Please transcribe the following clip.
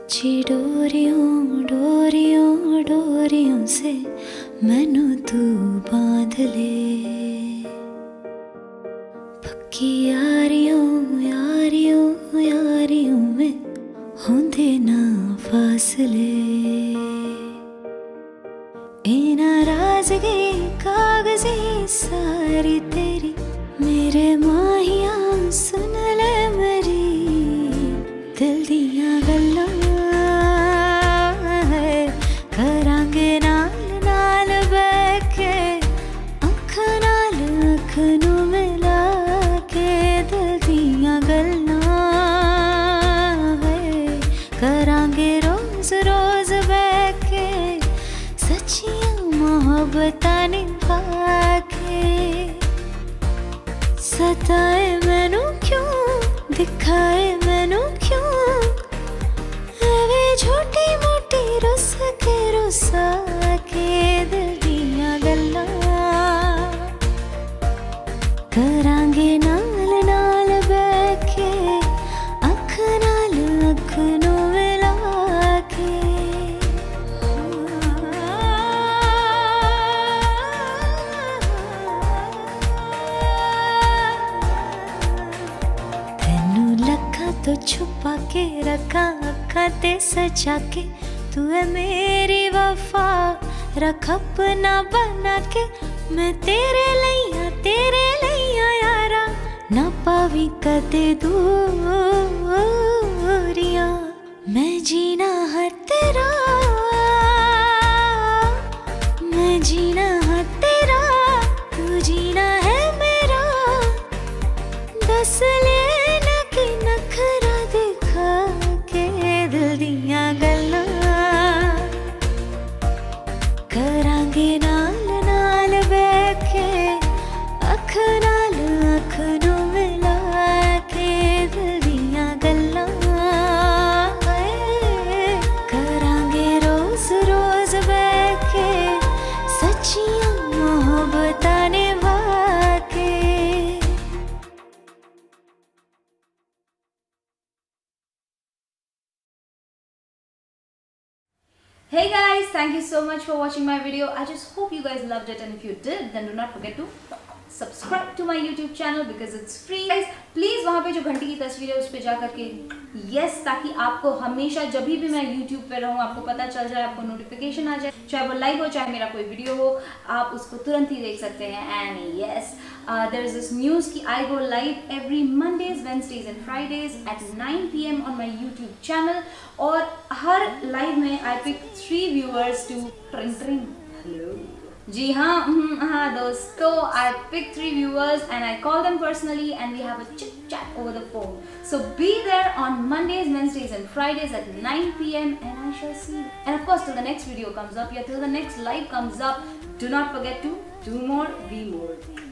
कच्ची डोरियों डोरियों डोरियों से मैनू तू बांध ले, पक्की यारियों यारियों यारियों में होंदे ना फासले। ए नाराज़गी कागज़ी सारी तेरी मेरे माहिया सुन ले मेरी दिल दियां गल्लां करांगे नाल नाल बैठ के अख नाल अख नू मिला के दिल दियां गल्लां करांगे रोज रोज बैठ के सच्चियां मोहब्बतां निभा के। सताए मैनू क्यों दिखाए मैनू क्यों एवे छोटी मोटी रुसा के दिल दियां गल्लां करांगे नाल नाल बैठ के अख नाल अख नू मिला के। तेनू लखा तो छुपा के रखा अखा ते सजा के तू है मेरी वफा रख अपना बना के। मैं तेरे लैया यारा ना पावी कदे दूरियां मैं जीना है तेरा मैं जीना है तेरा तू जीना है मेरा। दस लेना कि नखरा दिखा के दिल दियां गल्लां करांगे नाल नाल बैठ के अख नाल अख नू मिला के दिल दियां गल्लां करांगे रोज रोज बैठ के सच्चियां मोहब्बतां निभा के। Hey guys, thank you so much for watching my video. I just hope you guys loved it, and if you did, then do not forget to subscribe to my YouTube channel because it's free. Guys, please वहाँ पे जो घंटी की तस्वीर है उस पे जा करके yes, ताकि आपको हमेशा जब भी मैं YouTube पे रहूँ आपको पता चल जाए, आपको नोटिफिकेशन आ जाए, चाहे वो लाइव हो चाहे मेरा कोई वीडियो हो, आप उसको तुरंत ही देख सकते हैं। And yes, there is this news कि I go live every Mondays, Wednesdays and Fridays at 9 PM on my YouTube channel और हर लाइव में I pick 3 viewers to tring hello जी हाँ दोस्तों, I pick 3 viewers and I call them personally and we have a chit chat over the phone. So be there on Mondays, Wednesdays and Fridays at 9 PM and I shall see you. And of course till the next video comes up, till the next live comes up, do not forget to do more, be more.